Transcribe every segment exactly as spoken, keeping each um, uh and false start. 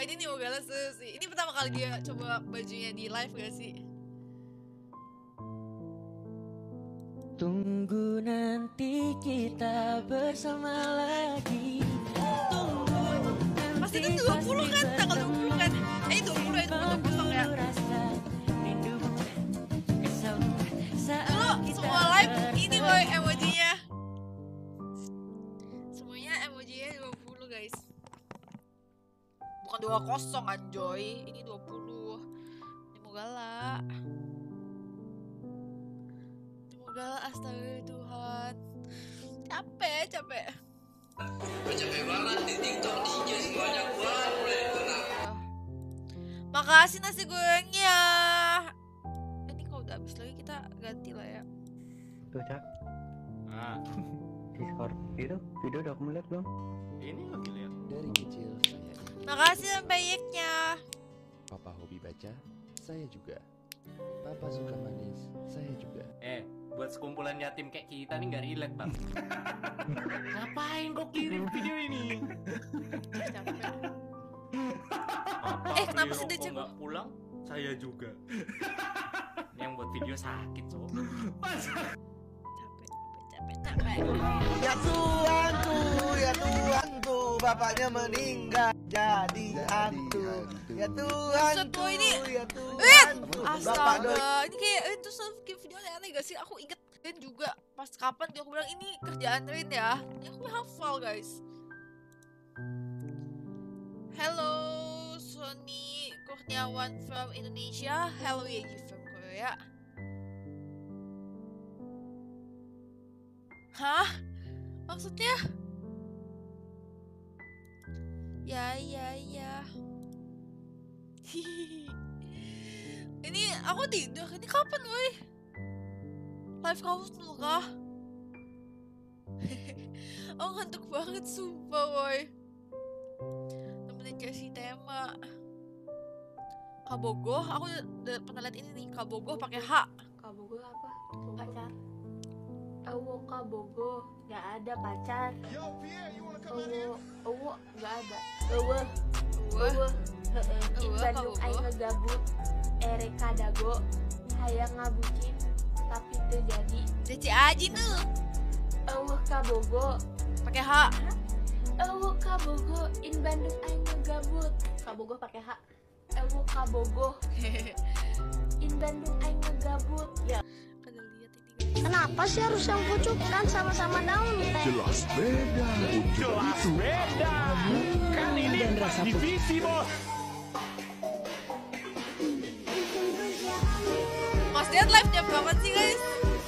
ini nih Mogala sih. Ini pertama kali dia coba bajunya di live gak sih? Tunggu nanti kita bersama lagi. Tunggu pasti itu dua puluh kan, tanggal dua puluh kan. Eh dua puluh ya, dua puluh ya. Lo semua live ini boy emojinya. Semuanya emojinya dua puluh guys. Bukan dua kosong anjoy, ini dua puluh. Ini Mogala. Mogala astaga Tuhan. Capek, capek. Capek banget di TikTok D J semuanya buat mulai kenapa? Makasih nasi gorengnya. Ini kalau udah habis lagi kita ganti lah ya. Tuh Cak. Ah, Discord itu video udah kamu lihat belum? ini lagi lihat. Dari kecil saya Makasih baiknya. Papa hobi baca, saya juga. Papa suka manis, saya juga. Eh, buat sekumpulan yatim kayak kita nih nggak relate bang. Ngapain kok kirim video ini? Capek. Apa Eh, kenapa sih dia kok cek- nggak pulang? Saya juga. Yang buat video sakit so. Capek, capek, capek. Ya Tuhanku, ya Tuhanku, bapaknya meninggal jadi hantu. Ya Buset, Tuhanku, lo ini. ya Eh, Tuhanku, bapak doi. astaga. Ini kayak itu self game video aneh gak sih? Aku inget Rin juga pas kapan dia aku bilang ini kerjaan Rin ya. Ini aku hafal guys. Hello Sony Kurniawan from Indonesia. Hello Yeji from Korea. Hah? Maksudnya? Ya ya ya. Ini aku tidur. Ini kapan woi? Live kamu dulu kah? Aku ngantuk banget sumpah woi. Temenin kasih tema. Kabogoh, aku udah, udah pernah liat ini nih. Kabogoh pakai H. Kabogo apa? Pacar. Awo kabogo, nggak ada pacar. Awo, awo nggak ada. Awo, Wah, awo, heeh. Di Awo, Bandung kabogo. aing ngegabut, ere kadago, hayang ngabucin, tapi terjadi. Deci aja tuh. Awo kabogo, Pakai H. awo kabogo, in Bandung aing ngegabut. Kabogo pakai H. Awo kabogo, in Bandung aing ngegabut. Ya. Kada lihat ini. Kenapa sih harus yang pucuk kan sama-sama daun teh? Jelas beda. Jelas beda. Kan ini pas divisi bos. Mas Dian live jam berapa sih guys?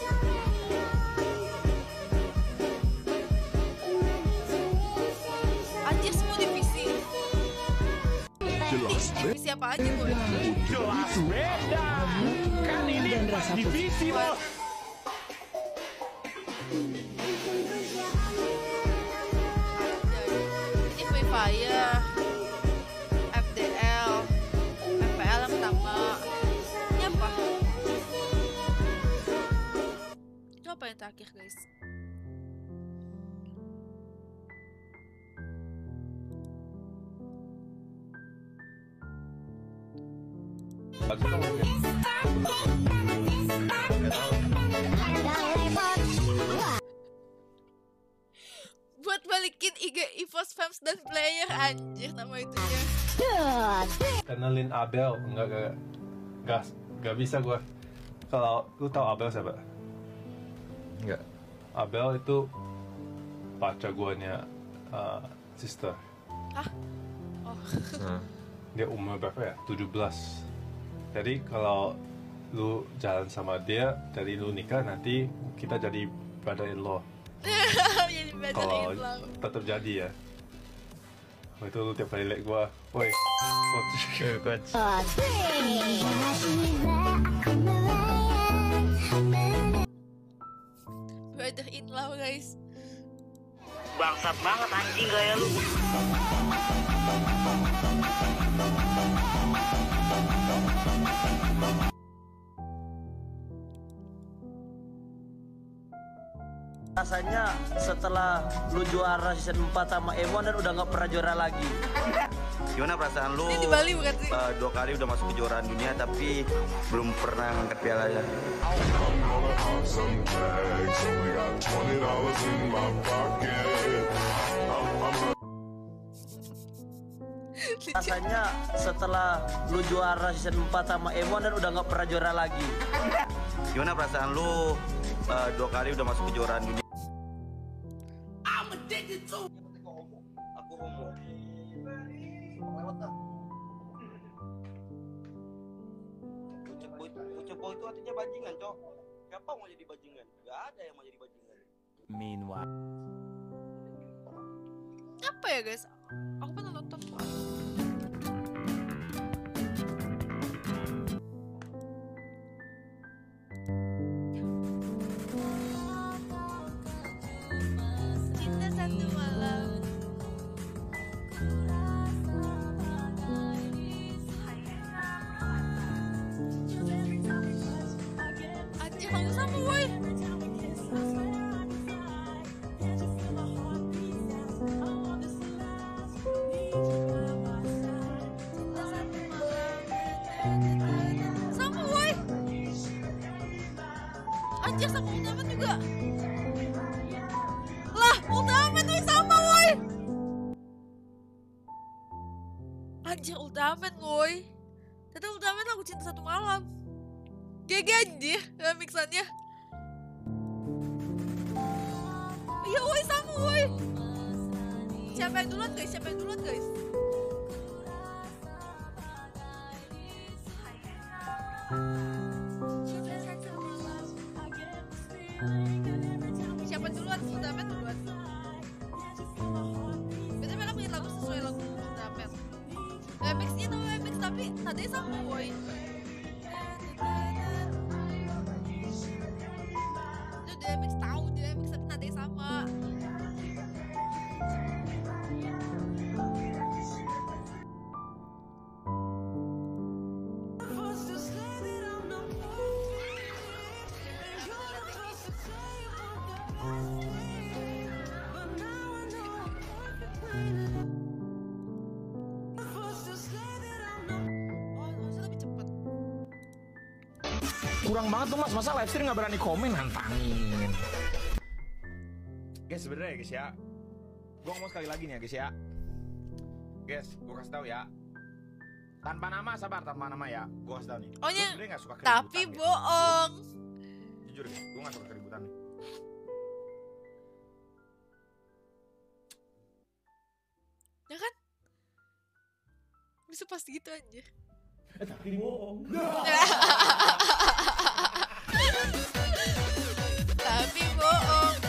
Anjir semua divisi. Jelas beda. Divisi apa aja boy? Jelas beda. Kan ini pas divisi bos. Ini Free Fire, F D L, F P L yang pertama. Ini apa? Itu apa yang terakhir guys? Buat balikin I G EVOS fans dan player anjir nama itunya. Kenalin Abel, enggak enggak enggak, enggak bisa gue. Kalau lu tahu Abel siapa? Enggak. Abel itu pacar guanya uh, sister. Hah? Oh. Dia umur berapa ya? tujuh belas. Jadi kalau lu jalan sama dia, dari lu nikah nanti kita jadi brother in law. Jadi belajar Kalau Islam. tetap jadi ya. Oh, itu lu tiap kali liat gua, woi, coach, coach. Brother in law guys. Bangsat banget anjing gaya lu. Rasanya setelah lu juara season empat sama M satu dan udah nggak pernah juara lagi. Gimana perasaan lu? Ini di Bali bukan sih? Uh, dua kali udah masuk kejuaraan dunia tapi belum pernah ngangkat pialanya. Rasanya setelah lu juara season empat sama M satu dan udah nggak pernah juara lagi. Gimana perasaan lu uh, dua kali udah masuk kejuaraan dunia? I'm addicted to. Aku homo. Ucap itu artinya bajingan, Cok. Siapa mau jadi bajingan? Gak ada yang mau jadi bajingan. Meanwhile. Apa ya guys? Aku pernah nonton. Cinta satu malam. Anjir, kamu sama woi. Sama woi. Anjir, sama Ultraman juga. Lah, Ultraman woi sama woi. Anjir, Ultraman woi. Ternyata Ultraman lagu Cinta Satu Malam. G G anjir, remixannya. Iya woi, sama woi. Siapa yang duluan guys? Siapa yang duluan guys? Siapa duluan? Ultraman duluan. Berarti mereka bikin lagu sesuai lagu Ultraman. Remixnya tuh remix tapi nadanya sama woi. Itu di remix tahu di remix tapi nadanya sama. Kurang banget tuh mas, masa live stream nggak berani komen, nantangin. Guys, sebenarnya guys ya, gue ngomong sekali lagi nih ya guys ya. Guys, gue kasih tahu ya. Tanpa nama, sabar, tanpa nama ya. Gue kasih tahu nih. Oh Gue ya, sebenarnya nggak suka keributan. tapi guys. bohong. Jujur guys, gue nggak suka keributan nih. Ya kan? Bisa pas gitu aja. Eh, tapi bohong. Tapi bohong.